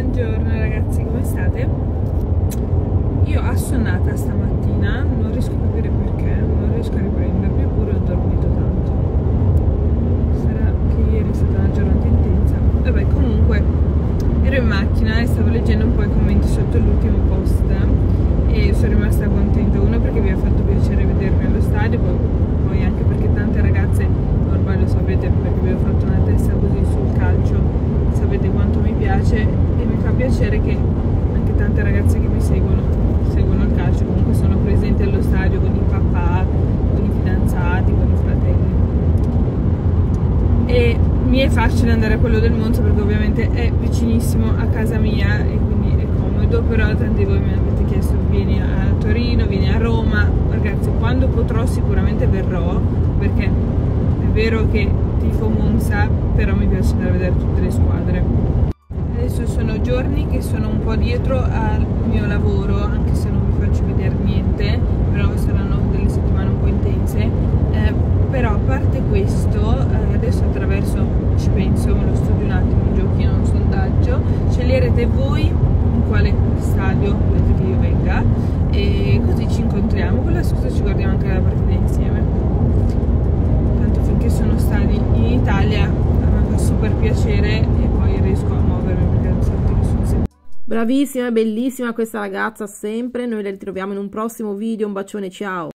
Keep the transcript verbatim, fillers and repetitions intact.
Buongiorno ragazzi, come state? Io assonnata stamattina, non riesco a capire perché, non riesco a riprendermi, eppure ho dormito tanto. Sarà che ieri è stata una giornata intensa. Vabbè, comunque ero in macchina e stavo leggendo un po' i commenti sotto l'ultimo post e sono rimasta contenta. Uno perché vi ha fatto piacere vedermi allo stadio, poi, poi anche perché tante ragazze, ormai lo sapete perché vi ho fatto una testa così sul calcio, sapete quanto mi piace e mi fa piacere che anche tante ragazze che mi seguono seguono il calcio, comunque sono presenti allo stadio con i papà, con i fidanzati, con i fratelli. E mi è facile andare a quello del Monza perché ovviamente è vicinissimo a casa mia e quindi è comodo, però tanti di voi mi avete chiesto vieni a Torino, vieni a Roma. Ragazzi, quando potrò sicuramente verrò, perché è vero che tifo Monza, però mi piace andare a vedere tutte le squadre. Adesso sono giorni che sono un po' dietro al mio lavoro, anche se non vi faccio vedere niente, però saranno delle settimane un po' intense. Eh, però a parte questo, eh, adesso attraverso, ci penso, me lo studio un attimo, un giochino, un sondaggio, sceglierete voi in quale stadio volete che io venga e così ci incontriamo, con la scusa ci guardiamo anche la partita insieme. Tanto finché sono stati in Italia a me fa super piacere e poi riesco a muovermi perché non sento nessun senso. Bravissima e bellissima questa ragazza sempre, noi la ritroviamo in un prossimo video, un bacione, ciao!